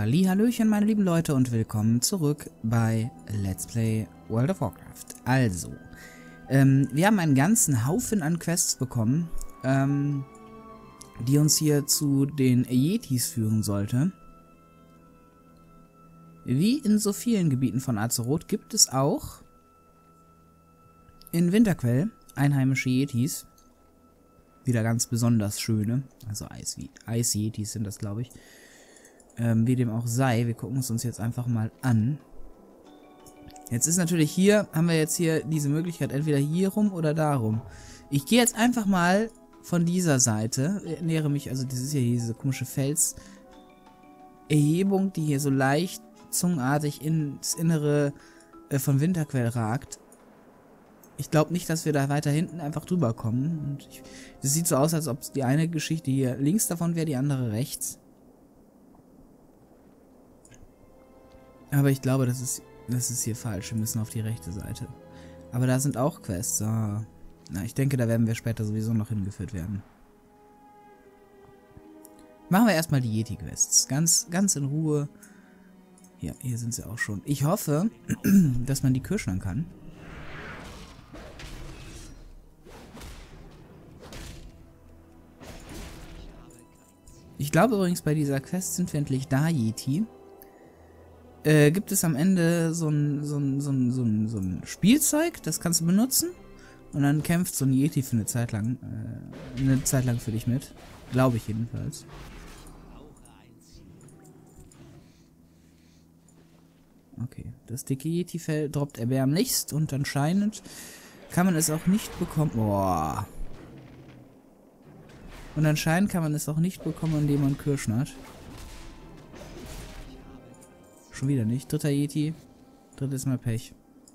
Hallihallöchen, meine lieben Leute, und willkommen zurück bei Let's Play World of Warcraft. Also, wir haben einen ganzen Haufen an Quests bekommen, die uns hier zu den Yetis führen sollte. Wie in so vielen Gebieten von Azeroth gibt es auch in Winterquell einheimische Yetis. Wieder ganz besonders schöne, also Eis-Yetis sind das, glaube ich. Wie dem auch sei, wir gucken es uns jetzt einfach mal an. Jetzt ist natürlich hier, haben wir jetzt hier diese Möglichkeit, entweder hier rum oder da rum. Ich gehe jetzt einfach mal von dieser Seite, nähere mich, also das ist ja diese komische Felserhebung, die hier so leicht zungenartig ins Innere von Winterquell ragt. Ich glaube nicht, dass wir da weiter hinten einfach drüber kommen. Und das sieht so aus, als ob die eine Geschichte hier links davon wäre, die andere rechts. Aber ich glaube, das ist hier falsch. Wir müssen auf die rechte Seite. Aber da sind auch Quests. Ah. Na, ich denke, da werden wir später sowieso noch hingeführt werden. Machen wir erstmal die Yeti-Quests. Ganz in Ruhe. Ja, hier sind sie auch schon. Ich hoffe, dass man die kirschnern kann. Ich glaube übrigens, bei dieser Quest sind wir endlich da, Yeti. Gibt es am Ende so ein Spielzeug, das kannst du benutzen. Und dann kämpft so ein Yeti für eine Zeit lang für dich mit. Glaube ich jedenfalls. Okay, das dicke Yeti-Fell droppt erbärmlichst und anscheinend kann man es auch nicht bekommen. Boah. Und anscheinend kann man es auch nicht bekommen, indem man kirschnert. Schon wieder nicht. Dritter Yeti. Drittes Mal Pech.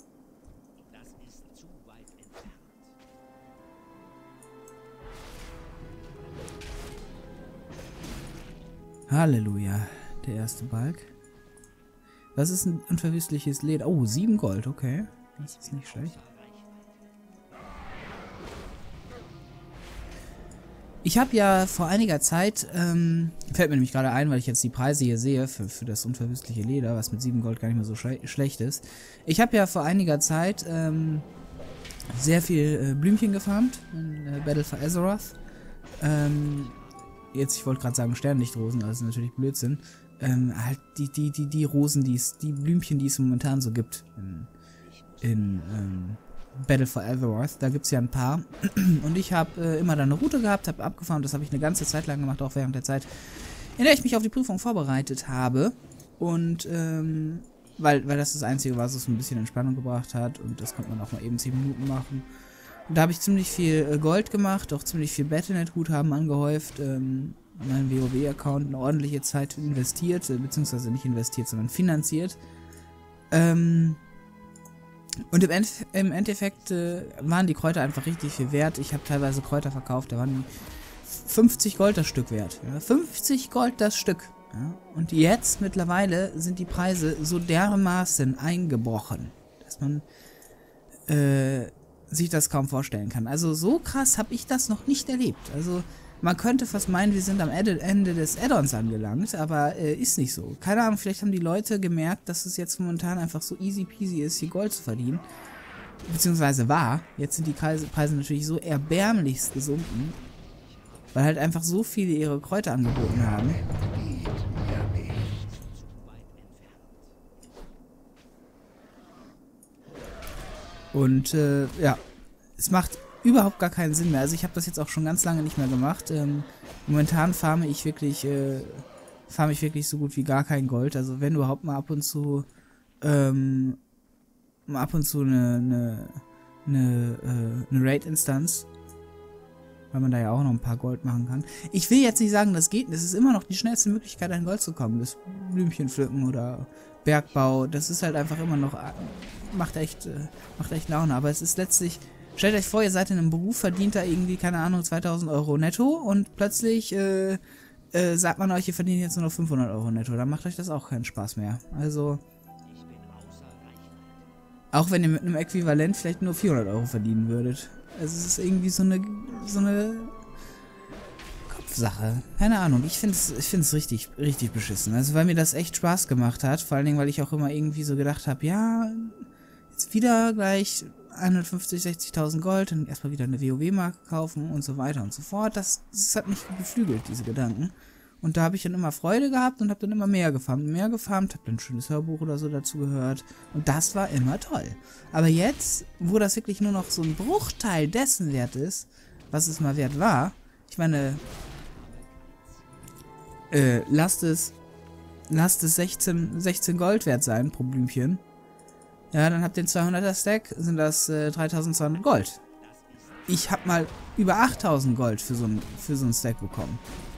Halleluja. Der erste Balk. Was ist ein unverwüstliches Leder? Oh, 7 Gold. Okay. Das ist nicht schlecht. Ich habe ja vor einiger Zeit, fällt mir nämlich gerade ein, weil ich jetzt die Preise hier sehe für das unverwüstliche Leder, was mit 7 Gold gar nicht mehr so schlecht ist. Ich habe ja vor einiger Zeit sehr viel Blümchen gefarmt in Battle for Azeroth. Jetzt, ich wollte gerade sagen Sternlichtrosen, das ist natürlich Blödsinn. Halt die Rosen, die Blümchen, die es momentan so gibt in Battle for Azeroth, da gibt es ja ein paar. Und ich habe immer da eine Route gehabt, habe abgefahren. Das habe ich eine ganze Zeit lang gemacht, auch während der Zeit, in der ich mich auf die Prüfung vorbereitet habe. Und weil das Einzige war, was es ein bisschen Entspannung gebracht hat. Und das konnte man auch mal eben 10 Minuten machen. Und da habe ich ziemlich viel Gold gemacht, auch ziemlich viel Battle.net-Guthaben angehäuft. Meinen WoW-Account eine ordentliche Zeit investiert, beziehungsweise nicht investiert, sondern finanziert. Und im Endeffekt waren die Kräuter einfach richtig viel wert. Ich habe teilweise Kräuter verkauft, da waren 50 Gold das Stück wert. Ja? 50 Gold das Stück. Ja? Und jetzt mittlerweile sind die Preise so dermaßen eingebrochen, dass man sich das kaum vorstellen kann. Also so krass habe ich das noch nicht erlebt. Also man könnte fast meinen, wir sind am Ende des Add-ons angelangt, aber ist nicht so. Keine Ahnung, vielleicht haben die Leute gemerkt, dass es jetzt momentan einfach so easy peasy ist, hier Gold zu verdienen. Beziehungsweise war. Jetzt sind die Preise natürlich so erbärmlichst gesunken, weil halt einfach so viele ihre Kräuter angeboten haben. Und ja, es macht überhaupt gar keinen Sinn mehr. Also ich habe das jetzt auch schon ganz lange nicht mehr gemacht. Momentan farme ich wirklich so gut wie gar kein Gold. Also wenn überhaupt mal ab und zu eine Raid-Instanz, weil man da ja auch noch ein paar Gold machen kann. Ich will jetzt nicht sagen, das geht. Das ist immer noch die schnellste Möglichkeit, an Gold zu kommen. Das Blümchen pflücken oder Bergbau, das ist halt einfach immer noch, macht echt Laune. Aber es ist letztlich, stellt euch vor, ihr seid in einem Beruf, verdient da irgendwie, keine Ahnung, 2000 Euro netto und plötzlich sagt man euch, ihr verdient jetzt nur noch 500 Euro netto. Dann macht euch das auch keinen Spaß mehr. Also, auch wenn ihr mit einem Äquivalent vielleicht nur 400 Euro verdienen würdet. Also es ist irgendwie so eine Kopfsache. Keine Ahnung. Ich find's richtig, richtig beschissen. Also, weil mir das echt Spaß gemacht hat. Vor allen Dingen, weil ich auch immer irgendwie so gedacht habe, ja, jetzt wieder gleich 150, 60.000 Gold und erstmal wieder eine WoW-Marke kaufen und so weiter und so fort. Das hat mich beflügelt, diese Gedanken. Und da habe ich dann immer Freude gehabt und habe dann immer mehr gefarmt, habe dann ein schönes Hörbuch oder so dazu gehört. Und das war immer toll. Aber jetzt, wo das wirklich nur noch so ein Bruchteil dessen wert ist, was es mal wert war, ich meine, lasst es 16 Gold wert sein pro Blümchen. Ja, dann habt ihr den 200er Stack, sind das 3200 Gold. Ich hab mal über 8000 Gold für so einen Stack bekommen.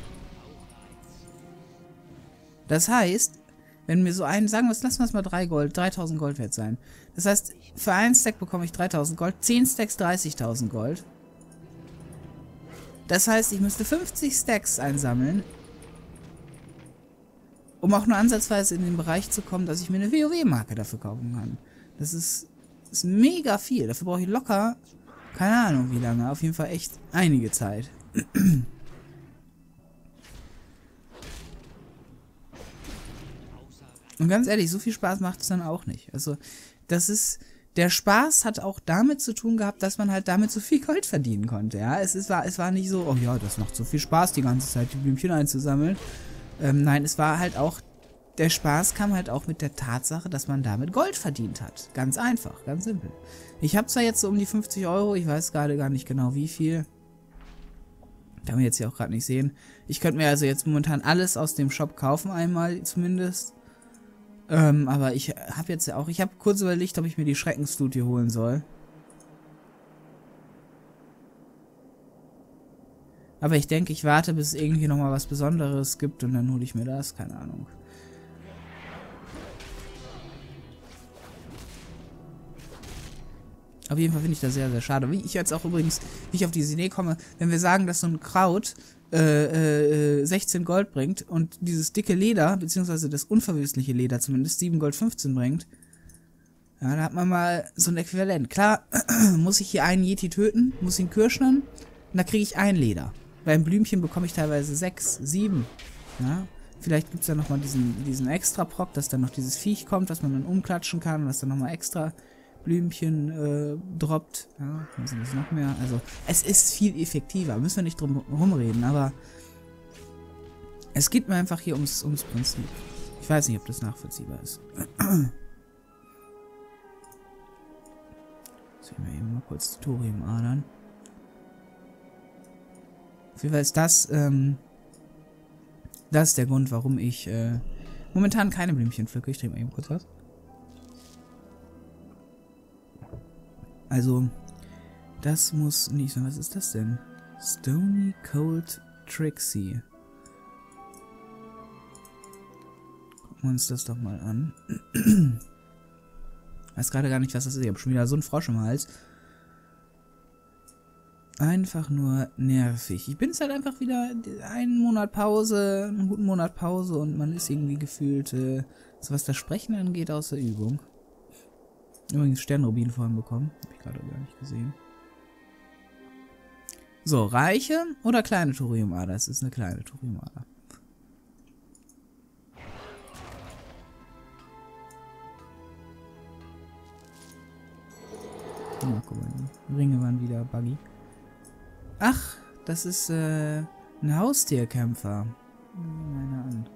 Das heißt, wenn mir so sagen wir, lassen wir es mal 3000 Gold wert sein. Das heißt, für einen Stack bekomme ich 3000 Gold, 10 Stacks 30.000 Gold. Das heißt, ich müsste 50 Stacks einsammeln, um auch nur ansatzweise in den Bereich zu kommen, dass ich mir eine WoW-Marke dafür kaufen kann. Das ist mega viel. Dafür brauche ich locker, keine Ahnung wie lange, auf jeden Fall echt einige Zeit. Und ganz ehrlich, so viel Spaß macht es dann auch nicht. Also, der Spaß hat auch damit zu tun gehabt, dass man halt damit so viel Gold verdienen konnte, ja. Es war nicht so, oh ja, das macht so viel Spaß, die ganze Zeit die Blümchen einzusammeln. Nein, es war halt auch, der Spaß kam halt auch mit der Tatsache, dass man damit Gold verdient hat. Ganz einfach, ganz simpel. Ich habe zwar jetzt so um die 50 Euro, ich weiß gerade gar nicht genau wie viel. Kann man jetzt hier auch gerade nicht sehen. Ich könnte mir also jetzt momentan alles aus dem Shop kaufen, einmal zumindest. Aber ich habe jetzt auch, ich habe kurz überlegt, ob ich mir die Schreckensflut hier holen soll. Aber ich denke, ich warte, bis es irgendwie nochmal was Besonderes gibt und dann hole ich mir das, keine Ahnung. Auf jeden Fall finde ich das sehr, sehr schade. Wie ich jetzt auch übrigens, wie ich auf diese Idee komme, wenn wir sagen, dass so ein Kraut 16 Gold bringt und dieses dicke Leder, beziehungsweise das unverwüstliche Leder zumindest 7 Gold 15 bringt, ja, da hat man mal so ein Äquivalent. Klar, muss ich hier einen Yeti töten, muss ihn kirschnern und da kriege ich ein Leder. Beim Blümchen bekomme ich teilweise 6, 7. Ja? Vielleicht gibt es dann nochmal diesen Extra-Proc, dass dann noch dieses Viech kommt, was man dann umklatschen kann, was dann nochmal extra Blümchen droppt. Ja, dann sind es noch mehr. Also, es ist viel effektiver. Müssen wir nicht drum rumreden, aber es geht mir einfach hier ums Prinzip. Ich weiß nicht, ob das nachvollziehbar ist. Sehen wir eben mal kurz die Thoriumadern. Auf jeden Fall ist das ist der Grund, warum ich momentan keine Blümchen pflücke. Ich trinke mal eben kurz was. Also, das muss nicht sein. Was ist das denn? Stony Cold Trixie. Gucken wir uns das doch mal an. Ich weiß gerade gar nicht, was das ist. Ich habe schon wieder so einen Frosch im Hals. Einfach nur nervig. Ich bin jetzt halt einfach wieder einen Monat Pause, einen guten Monat Pause und man ist irgendwie gefühlt, so was das Sprechen angeht, außer Übung. Übrigens Sternrubin vorhin bekommen. Hab ich gerade gar nicht gesehen. So, reiche oder kleine Thoriumader? Es ist eine kleine Thoriumader. Oh, guck mal, die Ringe waren wieder buggy. Ach, das ist ein Haustierkämpfer. Meine an.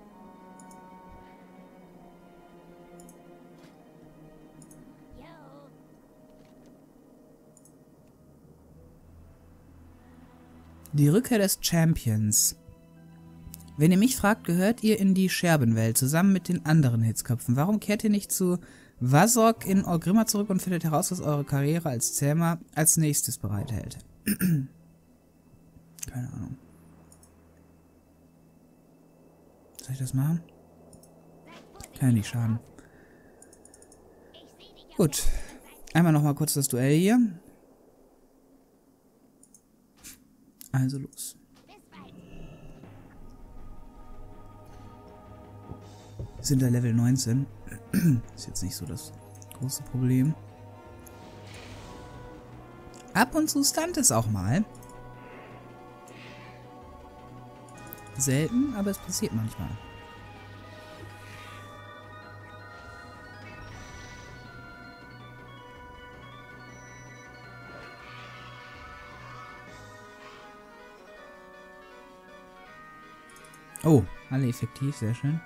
Die Rückkehr des Champions. Wenn ihr mich fragt, gehört ihr in die Scherbenwelt zusammen mit den anderen Hitzköpfen. Warum kehrt ihr nicht zu Vazok in Orgrimmar zurück und findet heraus, was eure Karriere als Zähmer als nächstes bereithält? Keine Ahnung. Soll ich das machen? Kann ja nicht schaden. Gut. Einmal nochmal kurz das Duell hier. Also los. Wir sind der Level 19. Ist jetzt nicht so das große Problem. Ab und zu stunt es auch mal. selten, aber es passiert manchmal. Oh, alle effektiv, sehr schön.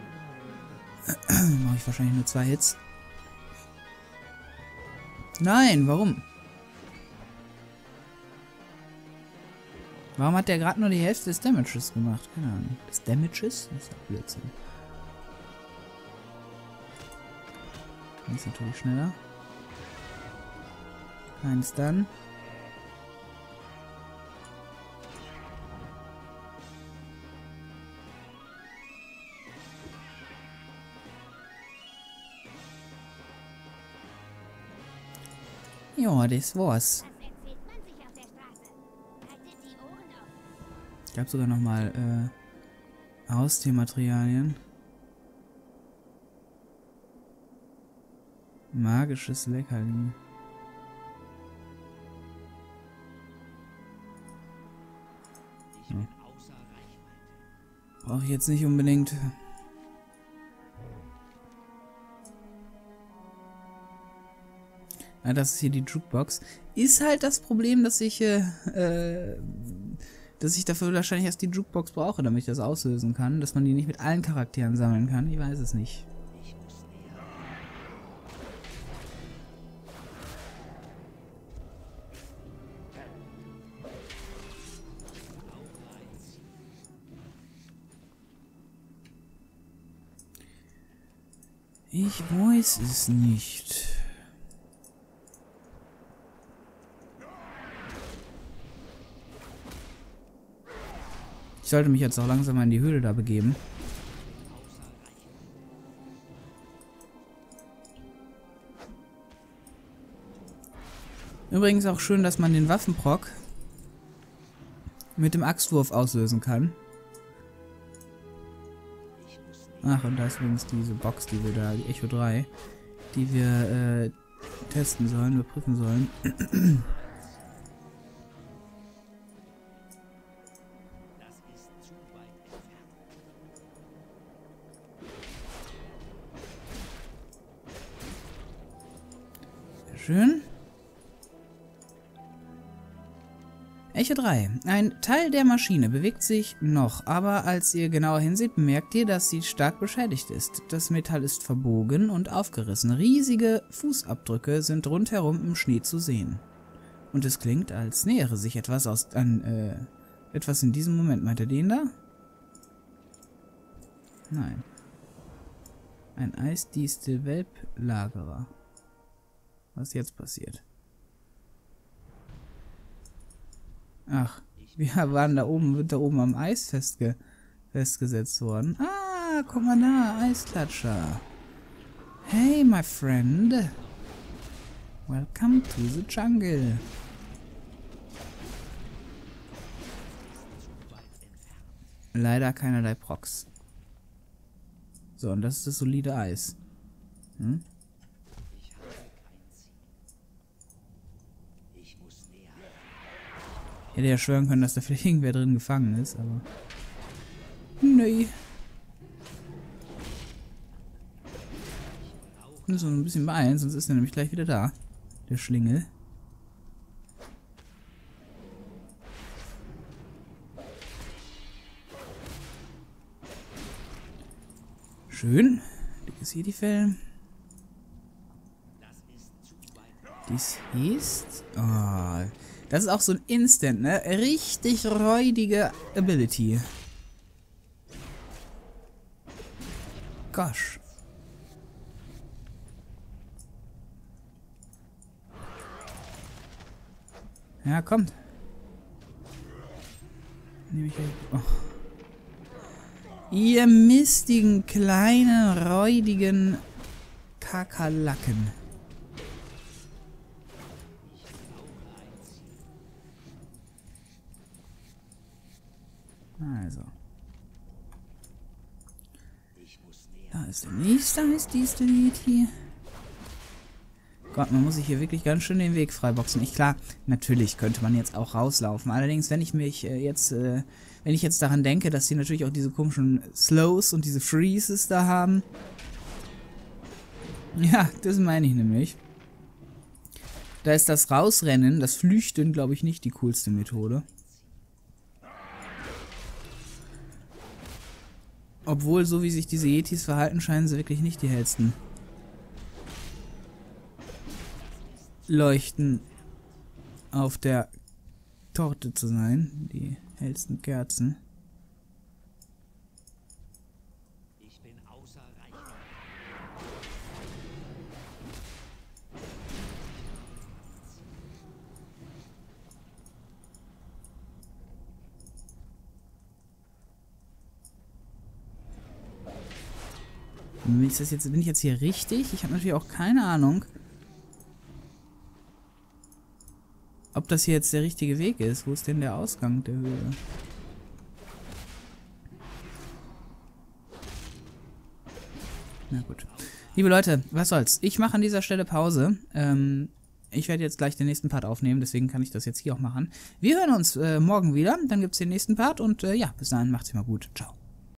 Mache ich wahrscheinlich nur 2 Hits. Nein, warum? Warum hat der gerade nur die Hälfte des Damages gemacht? Keine Ahnung. Des Damages? Das ist ja Blödsinn. Das ist natürlich schneller. Kein Stun. Ja, das war's. Ich habe sogar nochmal Haustiermaterialien. Magisches Leckerli. Hm. Brauche ich jetzt nicht unbedingt. Ja, das ist hier die Jukebox. Ist halt das Problem, dass ich dafür wahrscheinlich erst die Jukebox brauche, damit ich das auslösen kann. Dass man die nicht mit allen Charakteren sammeln kann. Ich weiß es nicht. Ich weiß es nicht. Ich sollte mich jetzt auch langsam mal in die Höhle da begeben. Übrigens auch schön, dass man den Waffenproc mit dem Axtwurf auslösen kann. Ach, und da ist übrigens diese Box, die wir da, die Echo 3, die wir testen sollen, überprüfen sollen. Schön. Echo 3. Ein Teil der Maschine bewegt sich noch, aber als ihr genauer hinseht, bemerkt ihr, dass sie stark beschädigt ist. Das Metall ist verbogen und aufgerissen. Riesige Fußabdrücke sind rundherum im Schnee zu sehen. Und es klingt, als nähere sich etwas etwas in diesem Moment. Meint ihr den da? Nein. Ein Eisdistel-Welplagerer. Was jetzt passiert? Ach, wir waren da oben, sind da oben am Eis festgesetzt worden. Ah, guck mal da, Eisklatscher. Hey, my friend. Welcome to the jungle. Leider keinerlei Procs. So, und das ist das solide Eis. Hm? Ich hätte ja schwören können, dass da vielleicht irgendwer drin gefangen ist, aber... Nee. Müssen wir ein bisschen beeilen, sonst ist er nämlich gleich wieder da. Der Schlingel. Schön. Dick ist hier die Fell. Dies ist... Oh, das ist auch so ein Instant, ne? Richtig räudige Ability. Gosh. Ja, kommt. Nehme ich oh. Ihr mistigen, kleinen, räudigen Kakerlaken. Also. Da ist der nächste, ist die Ability. Gott, man muss sich hier wirklich ganz schön den Weg freiboxen. Klar, natürlich könnte man jetzt auch rauslaufen. Allerdings, wenn ich mich wenn ich jetzt daran denke, dass die natürlich auch diese komischen Slows und diese Freezes da haben. Ja, das meine ich nämlich. Da ist das Rausrennen, das Flüchten, glaube ich, nicht die coolste Methode. Obwohl, so wie sich diese Yetis verhalten, scheinen sie wirklich nicht die hellsten Leuchten auf der Torte zu sein. Die hellsten Kerzen. Ich bin außer Reichweite. Bin ich jetzt hier richtig? Ich habe natürlich auch keine Ahnung, ob das hier jetzt der richtige Weg ist. Wo ist denn der Ausgang der Höhle? Na gut. Liebe Leute, was soll's. Ich mache an dieser Stelle Pause. Ich werde jetzt gleich den nächsten Part aufnehmen, deswegen kann ich das jetzt hier auch machen. Wir hören uns morgen wieder, dann gibt's den nächsten Part und ja, bis dahin macht's mal gut. Ciao.